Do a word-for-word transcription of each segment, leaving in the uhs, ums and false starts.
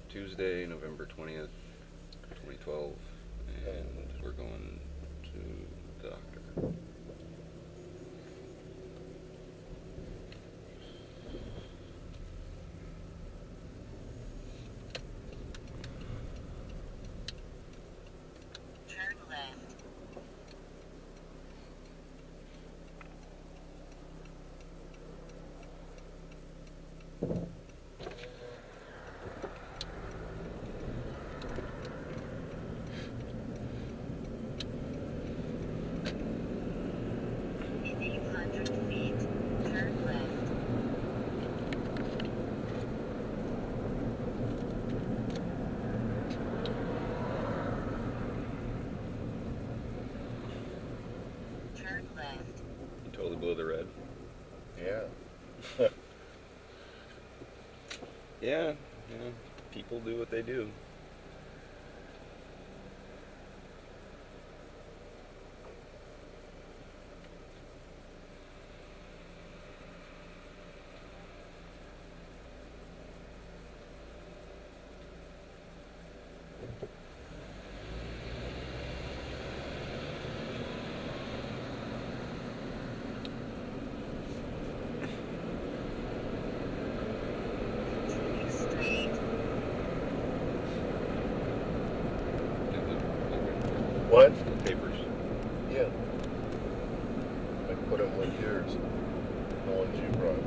Tuesday, November twentieth, twenty twelve, and we're going to the doctor. Turn left. In eight hundred feet, turn left. Turn left. You totally blew the red. Yeah. Yeah, yeah. People do what they do. Continue straight. Do the, What? the papers. Yeah. I put them with yours. The ones you brought.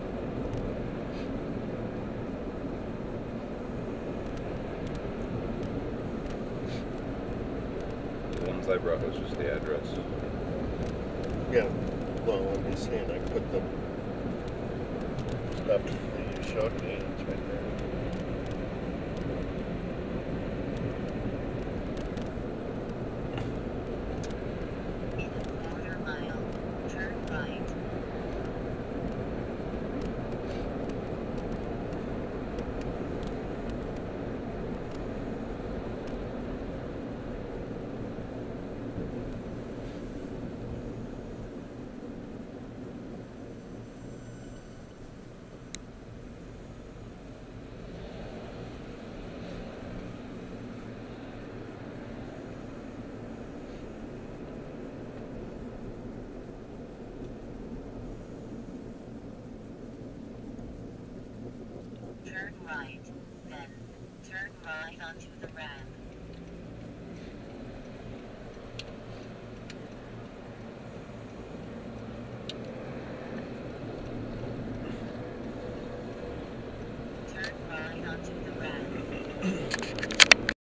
The ones I brought was just the address. Yeah. Well, I'm just saying I put them stuff that you showed me. It's right there. In a quarter mile, turn right. Turn right, then turn right onto